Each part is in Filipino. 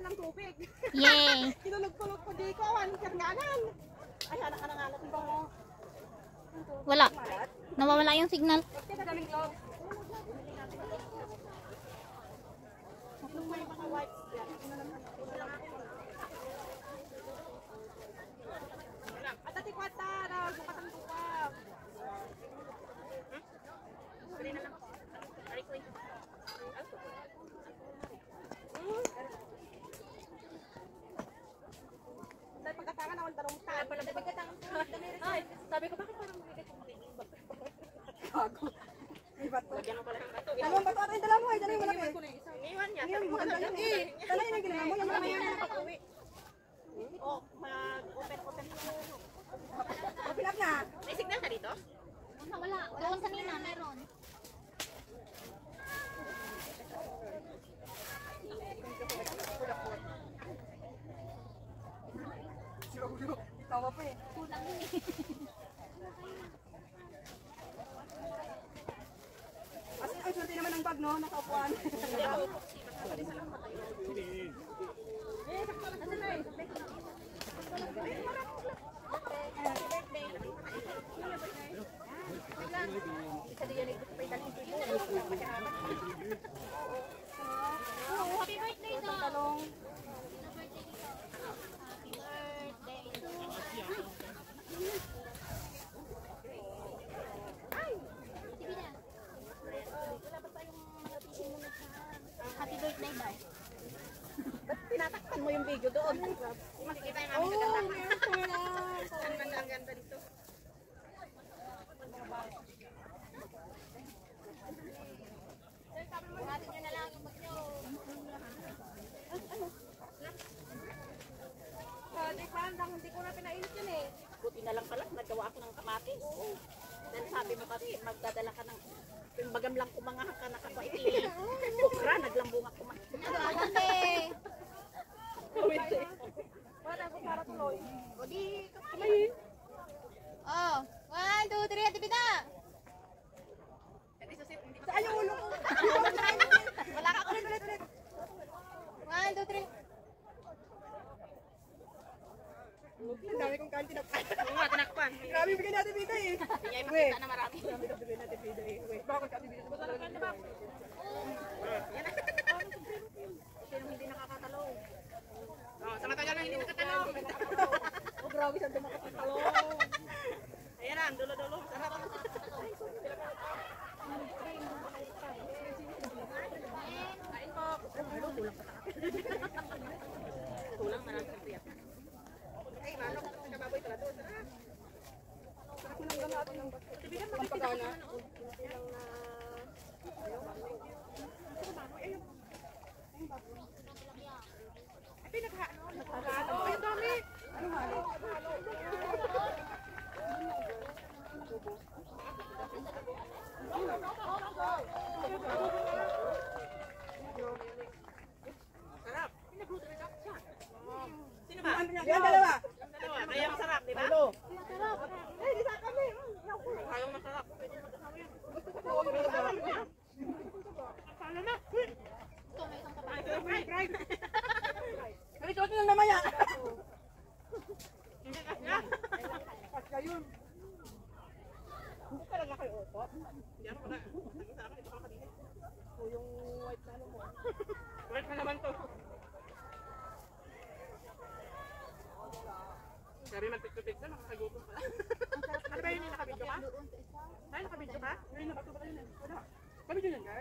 ng tubig. Yay! Tinulog-tulog ko di ko, ang karnganan. Ay, anak na nga natin ba mo? Wala. Nawawala yung signal. Kaya daming log. May mga wipes yan. At ati kwata, nagpapatang tuwa. Sorry na lang. Sorry ko dahil pagkatangan ako darong tayo. Pagkatangan ay, sabi ko, bakit parang may gago. May bato. Lagyan mo pala ng bato. Dalawang bato ata yung dala mo. Dala yung malaki. Iwan niya. Sabi ko na lang. Dala yun ang ginawa mo. Yung malaki yan na pag-uwi. O, mag-open. Open up na. May signal ka dito? Wala. Doon kanina, meron. Tawa pa eh. Kulang yun eh. As in, ang swerte naman ng bag, no? Nakaupuan. Happy birthday daw! Talong. Happy birthday, bye. Ba't tinatakpan mo yung video doon? Makikita yung mami kaganda. Ang ganda dito. Buhatin nyo na lang yung bag nyo. Di ba, hindi ko na pinainit yun eh. Buti na lang pala, nagawa ako ng kamatis. Then sabi mo kasi, magdadala ka ng yung bagam lang kumangahak ka nakakwaiti. Bukra, naglambung ako. Hindi. Wala ko para tuloy. O di, kamayin. Oh, 1, 2, 3, atipita. Saan yung ulo ko? Wala ka ulit. 1, 2, 3. Ang dami kong kanti tinakpan. Oo nga, tinakpan. Grabe bigyan natin bida eh. Bigay makita na marami. Grabe bigyan natin bida eh. Bakit kami bida? Ba't talaga na ba? Sino hindi nakakatalong? Oh, sa matagal lang hindi nakatanong. Oh, grabe saan di makakatalong. Ayan na, ang dulo-dulo. Sarap. Kain po. Kulang pa tayo. Kulang, marami sa priyak. Ay, manok. Kababoy pala doon. Sarap mo nang ganatin ng bato. Bigyan makikita. Ilang na... Ay, pinaghaano. Oh, yung dami. Anong halo? Sarap. Sino ba? Yan, dalawa. Dalawa. Kaya masarap, di ba? Eh, di sa kami. Kayong masarap. Sana na. Ito, may isang kapatid. Ay, ito lang namaya. Hindi ka siya. Pasya yun. Hindi talaga kayo opo. Hindi ako pala. Nag-isa ako, ito ka kanina. O yung white na ano mo. Wait na naman to. Sabi mag-picture-picture, nakakagutom pala. Ano ba yun yung nakabidyo ka? Ay, nakabidyo ka? Ay, nabato ba yun? Wala. Kami din yan, girl?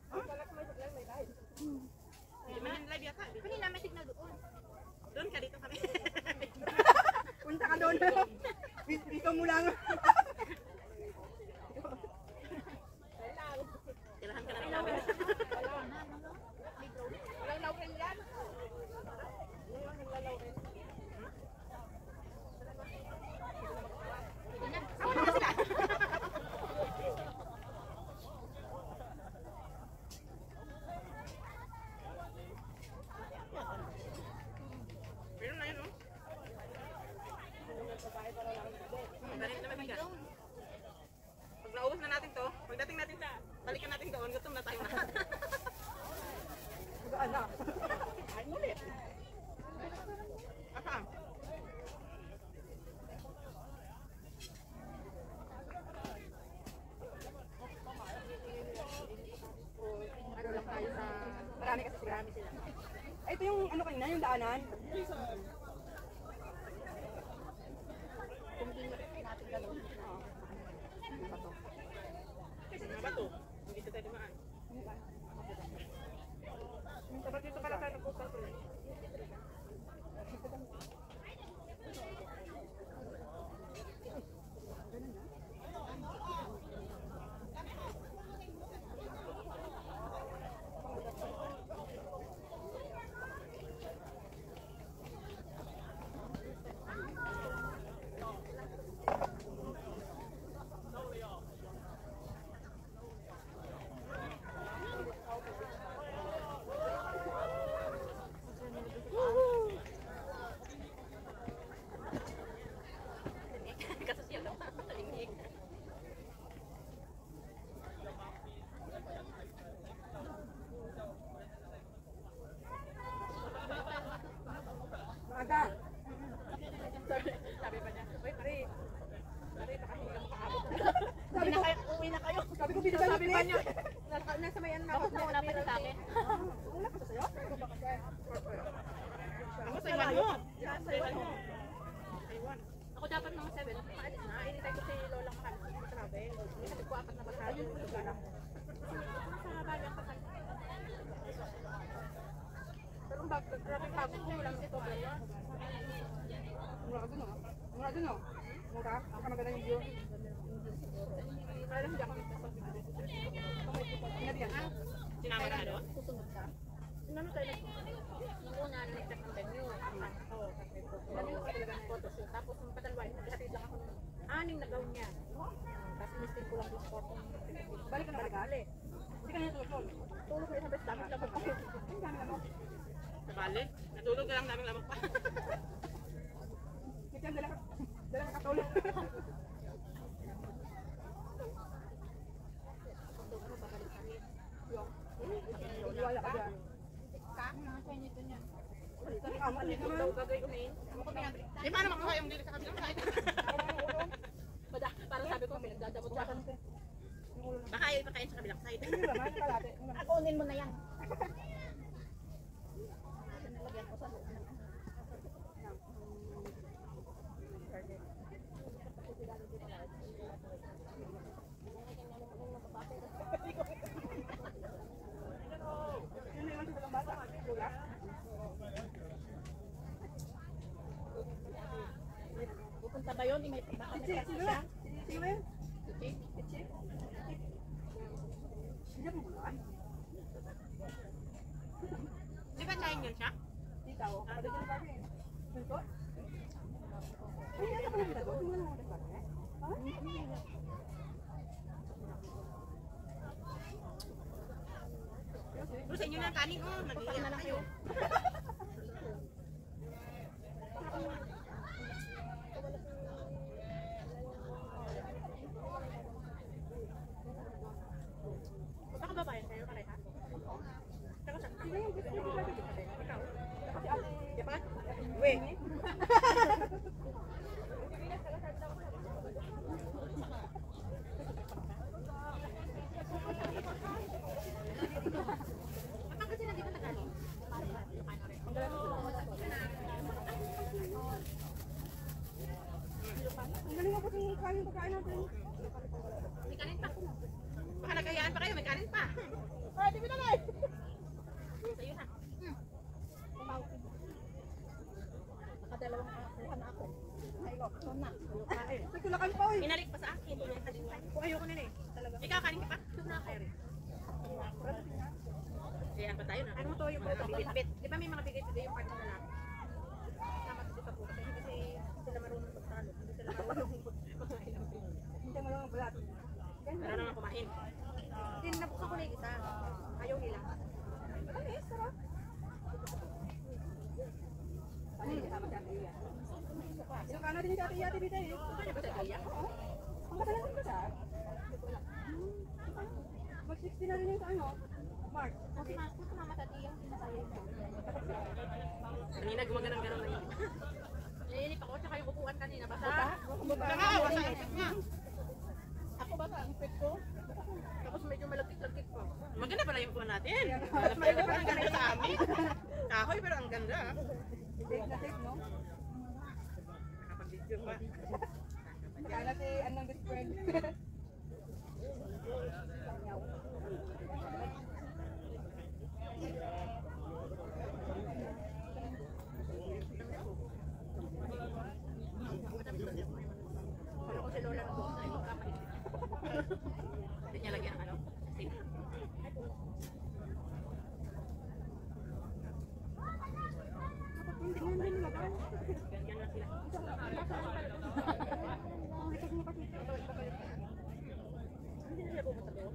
Hindi man yung live yata. Kanina may signal doon. Doon ka, dito kami. Punta ka doon. Dito mo lang. Tirahan ka na rin namin. Walang lauren yan. Sama naman sila. Pero na yun, no? Ganit naman bigat. Pag naubos na natin to, pagdating natin sa, balikan natin doon, gutom na tayo na. Mag-anak. Ay, ulit. Ay, ito yung ano kanina, yung daanan. Kung hindi natin gano'n. Mga bato. Hindi ka tayo dumaan. Dapat dito pala tayo nagpupal ko. Maaga. Sabi pa niya, "Uy, pare. Pare, baka hindi ka makaabot." Sabi ko, Uwi na kayo. sabi ko, binigyan Sabi pa niya, Nasa mayan na Tapos nauna pa siya sa akin. Una pa sa'yo? "Ako sa iwan mo." Sa iwan mo. Sa iwan. Ako dapat mga 7. Nakaalis na. Initay ko si Lolang Makalis. Grabe. Kasi ko 4 na basado yung lugar. Sa bagay ang kasal. Pero ang grabe pagod ko, walang ito. Mura ka dun, oh. Mura dun, oh. Mura? Baka maganda yung view. Kaya lang hindi ako nagsasabi. Pinabihan. Sinama ka na doon? Susunod ka. Ano tayo nung una na nag-check ng venue. Oo. Ano yung talaga ng photoshoot. Tapos yung padalwa, naghatid lang ako ng 6 na gown niya. Tapos mistake ko lang yung photo. Balik ka na balik. Hindi ka na natulog. Tulog ko isang beses dapat lang ako. Ang dami na mo. Sa bali? Natulog ka lang daming lamang pa. Kaya dala ka katulog. Wala ka dyan. Ang mali naman. Eh, paano makuha yung dili sa kabilang side? Parang sabi ko, may nagdadamot sa akin. Baka ayaw ipakain sa kabilang side. Hindi naman, kalate. Kunin mo na yan. Yun na yung sa dalang bata. Lula. Pupunta ba yun? May baka may Sige, kasi sige siya. ba? Sige ba yun? Okay. Sige. Hindi mo bulan. Di ba tsahin yun siya? Dito, kapatid yung bagay. Ito? Ay, hindi ka pala dito. Hindi mo lang ako nagpapagay. Ha? Pero sa inyo na ang kanin, oh. Nag-iiyak na kayo. Baka babayan kayo pareha. Tsaka sa Sino yung gusto niyo lagi dito? ikaw. Si ate. Japan? Uy. Kapag kasi nandito na gano'n. Ang galing mo po yung kain pagkain natin. May kanin pa. Baka nagkayaan pa kayo, may kanin pa. Ay, di ba na lang? Sa'yo na. Nakadalawang kuha na ako. Ay, ko. Ito na. Kain. Nagtulakan pa, oy. Pinalik pa sa akin. Kung ayoko na eh. Talaga. Ikaw, kanin ka pa? Ito na kayo. Kaya pa tayo na. Ano to yung mga bigit-bit? Di ba may mga bigit-bit yung partner na? Tama sa sa puso. Hindi kasi sila marunong magtalo. Hindi sila marunong magtalo. Hindi mo lang balat. Meron naman kumain. Hindi, nabuksan ko na yung isa. Ayaw nila. Ano eh, sarap. Ano yung kasama si Ate Iya? Yung kana din si Ate Iya, Ate Bita eh. Ano ba sa kaya? Oo. Ang katalan din ba siya? Mag-60 na rin yung sa ano? Mark. Kasi mama sa tiyang sinasaya ito. Kanina gumaganang-ganang na yun. Naiinip ako, tsaka yung upuan kanina. Basta, Baka, basta ang fit nga. ako ba ang fit ko? Tapos medyo malagkit-lagkit pa. Maganda pala yung kuha natin. Maganda pala ang ganito sa amin. kahoy pero ang ganda. Take na take, no? Nakapag-video pa. Kaya si anong best friend. Ano ko si Lola na bukas na yung kapatid. Hindi niya lagyan ng ano? Tape. Hindi mo na nilagay. Yan lang sila. Hindi nila pupunta doon.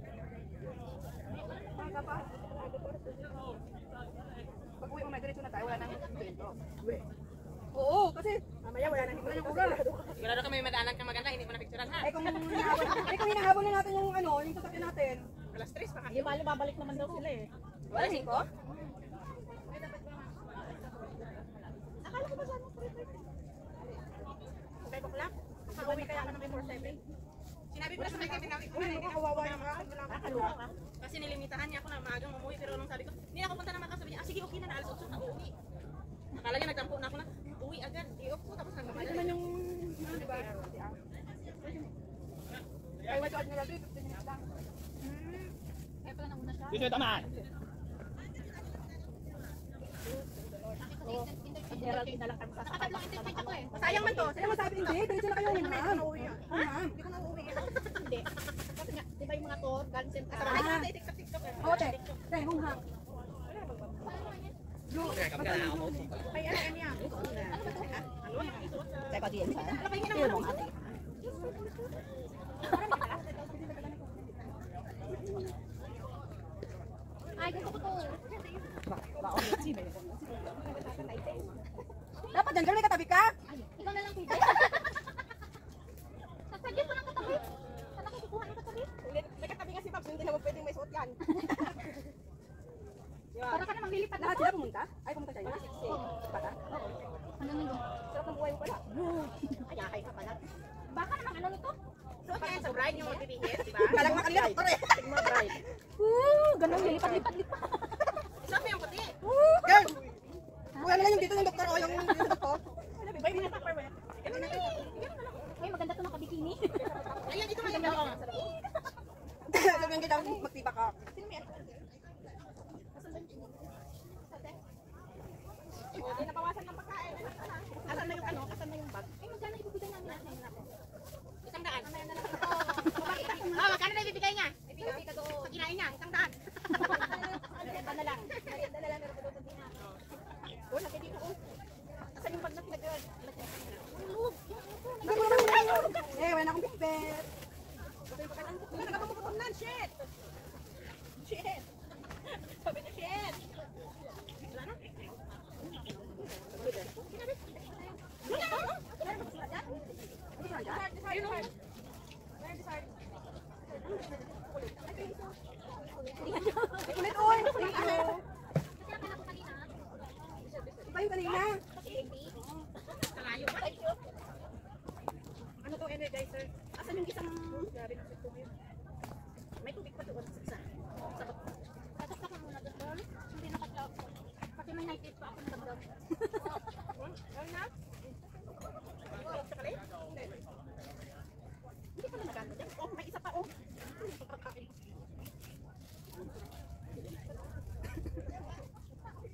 Pag uwi mo, may diretso na tayo. Wala nang kwento. Oo, kasi Mamaya wala nang wala yung uga. Sigurado ka may madaanan kang maganda, hindi mo na picturean ha. Kung hinahabol na natin yung ano, yung sasakyan natin. Alas 3 pa ka. Yung bali babalik naman daw sila eh. Wala 5? Akala ko ba sana 3:30? 5 o'clock? Pag-uwi kaya ka naman 4:07? Sinabi ko na sa may Kevin namin, Uy, kawawa yung mga. Kakaluwa ka? kasi nilimitahan niya ako na maagang umuwi, pero nung sabi ko, hindi na ako punta na Macau, sabi niya, sige okay na, alas 8 na uuwi. Akala niya nagtampo na ako na, uwi agad, i-off ko, tapos Ito nagmamadali. naman yung, di ba? Kaya wala nila dito, 15 minutes lang. Kaya pala nauna siya. Susunod naman. Geraldine na lang kami sasakay. Sayang man to. Sayang man sabi, hindi. Diretso na kayo. Ma'am. Ma'am. Hindi. Kasi nga, di ba yung mga tour, cancel ka. Ah. Oo, te. Te, hunghang. May ano niya. Teka, diyan sa. Ano mo ate? Ay, gusto ko to. Dapat dyan, may katabi ka. Ikaw na lang pwede. Sasagyan ko ng katabi. Saan ako kukuha ng katabi? May katabi nga si Babs, hindi naman pwedeng may suot yan. Para ka namang lilipad Lahat sila pumunta? Ay, pumunta siya yun. Bata? Ano nito? Sarap ng buhay mo pala. Ayahay ka pala. Baka namang ano nito? So, kaya sa bride yung magbibihis, di ba? Kalang makanila, doktor eh. Sigma bride. Ganun, lilipad-lipad. Sabi yung puti. Girl! Kuha na lang yung dito yung doktor o yung doktor. Ba yung mga tupperware? Ay, maganda to nakabikini. Ayan, dito nga yung Sabi yung kita, magtiba ka. Hindi napawasan ng pagkain. Asan na yung ano? Asan na yung bag? Ay, magkano ibibigay namin? 100. Magkano na ibibigay niya? Ibibigay ka doon. Pag kinain niya, 100. Merienda na lang. Merienda na lang. Meron pa doon din na. Oh, laki dito. Asan yung bag na pinag-girl? Eh, wala na akong pipet. Nagpapapapam na, shit! Shit! Sabi niya, shit! Wala na? Ayun o. Kulit, oy! Thank you. Iba yung kanina. Ano to, energizer? Asan yung isang... May tubig pa doon sa isa. Tatasta ka muna doon. Hindi nakatlog. Kasi may night pa ako nagdagdag. Ano na? Hindi pa na nagano dyan. Oh, may isa pa oh.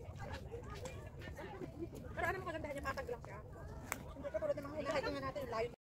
Pero ano mo kagandahan niya, patag lang siya. Hindi ka tulad ng mga huli. Kahit nga natin, layo